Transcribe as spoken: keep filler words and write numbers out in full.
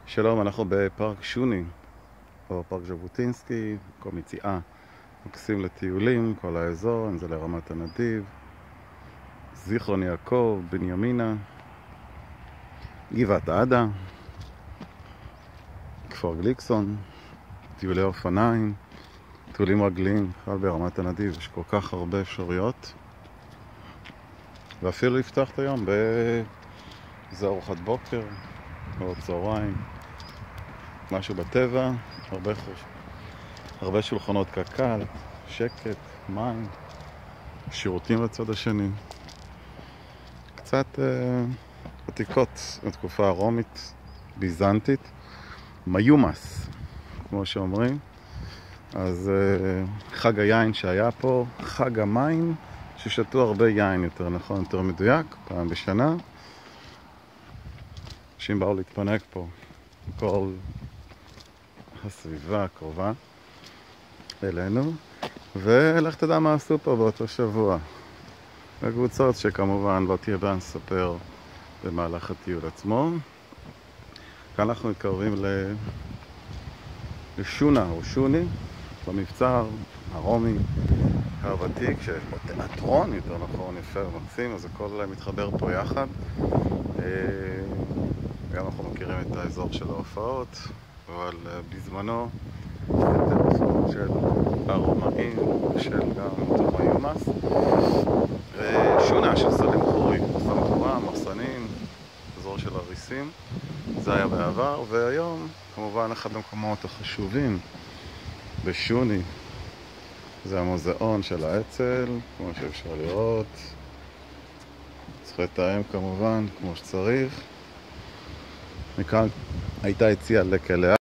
שלום, אנחנו בפארק שוני, או פארק ז'בוטינסקי, מקום יציאה מקסים לטיולים, כל האזור, אם זה לרמת הנדיב, זיכרון יעקב, בנימינה, גבעת עדה, כפר גליקסון, טיולי אופניים, טיולים רגליים, בכלל ברמת הנדיב, יש כל כך הרבה אפשרויות. ואפילו לפתוח את היום באיזה ארוחת בוקר או צהריים, משהו בטבע, הרבה חוש... הרבה שולחנות קק"ל, שקט, מים, שירותים בצד השני. קצת אה, עתיקות מתקופה הרומית, ביזנטית, מיומס, כמו שאומרים. אז אה, חג היין שהיה פה, חג המים, ששתו הרבה יין יותר נכון, יותר מדויק, פעם בשנה. אנשים באו להתפנק פה, כל הסביבה הקרובה אלינו, ולך תדע מה עשו פה באותו שבוע. הקבוצות שכמובן לא תהיה בה נספר במהלך הטיול עצמו. כאן אנחנו מתקרבים לשונה או שוני, במבצר הרומי הוותיק, שיש פה תיאטרון יותר נכון, יפה ומקסים, אז הכל מתחבר פה יחד. גם אנחנו מכירים את האזור של ההופעות, אבל בזמנו את ההופעות של הרומאים, של גם תוך מיומס, ושונה של סלים חורי, סל חורה, מחסנים, אזור של הריסים, זה היה בעבר, והיום כמובן אחד המקומות החשובים בשוני זה המוזיאון של האצ"ל, כמו שאפשר לראות. צריך לתאם כמובן כמו שצריך. מכאן הייתה יציאה לכלא